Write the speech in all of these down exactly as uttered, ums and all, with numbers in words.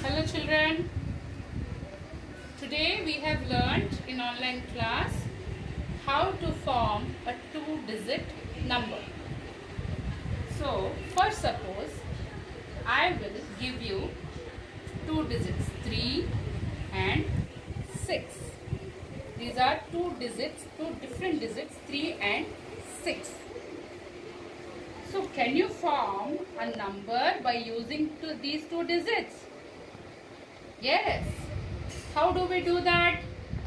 Hello children. Today we have learnt in online class how to form a two-digit number. So first suppose I will give you two digits three and six. These are two digits, two different digits three and six. So can you form a number by using two, these two digits? Yes. How do we do that?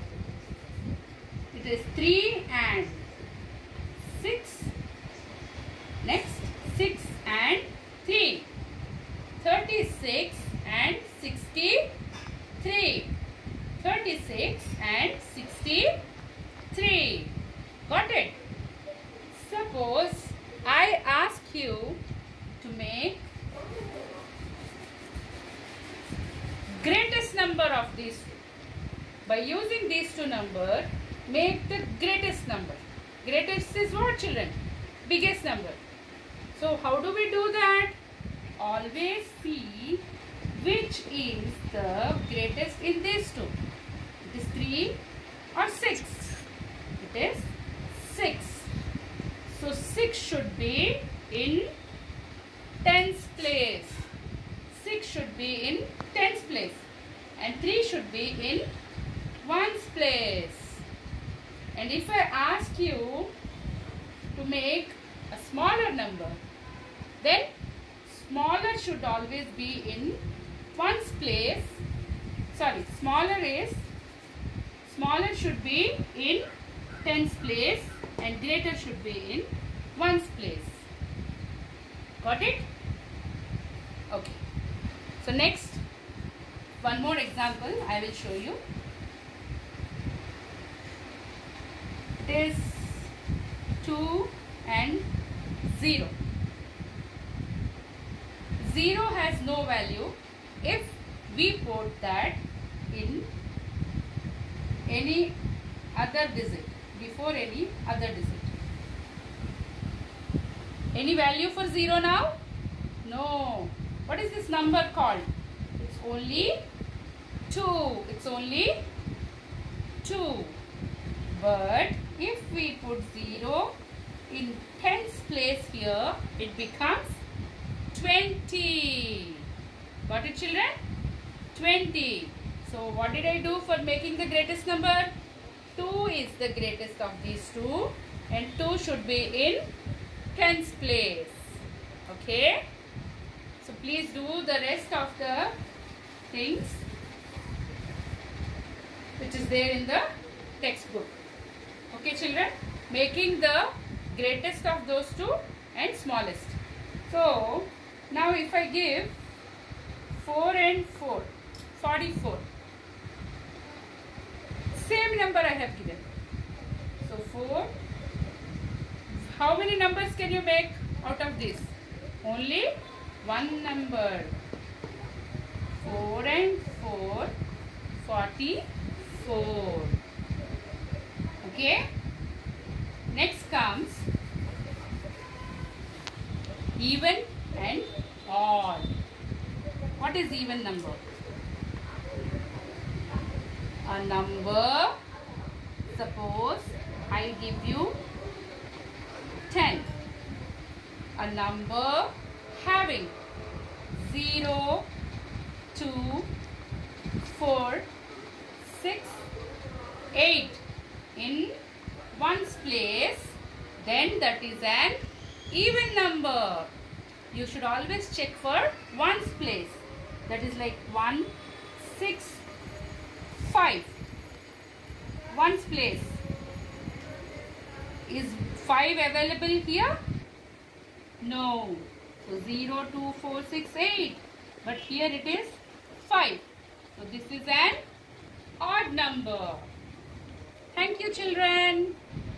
It is three and six. Next, six and three. thirty-six and sixty-three. thirty-six and sixty-three. Got it? Suppose I ask you to make greatest number of these two. By using these two numbers, make the greatest number. Greatest is what, children? Biggest number. So how do we do that? Always see which is the greatest in these two. It is three or six. It is six. So six should be in tens place. six should be in tens place. And three should be in ones place. And if I ask you to make a smaller number, then smaller should always be in ones place. Sorry, smaller is, smaller should be in tens place and greater should be in ones place. Got it? Okay. So next, one more example I will show you. It is two and zero. zero has no value if we put that in any other digit, before any other digit. Any value for zero now? No. What is this number called? It's only two. It's only two. But if we put zero in tens place here, it becomes twenty. Got it, children? twenty. So what did I do for making the greatest number? two is the greatest of these two, and two should be in tens place. Okay? So please do the rest of the things which is there in the textbook. Okay, children? Making the greatest of those two and smallest. So now if I give four and four, forty-four. Same number I have given. So four. How many numbers can you make out of this? Only one number. four and four, forty-four. Okay. Next comes even and odd. What is even number? A number, suppose I give you ten. A number having zero, two, four, six, eight in ones place, then that is an even number. You should always check for ones place. That is like one, six, five. Ones place. Is five available here? No. So zero, two, four, six, eight. But here it is five. So this is an odd number. Thank you, children.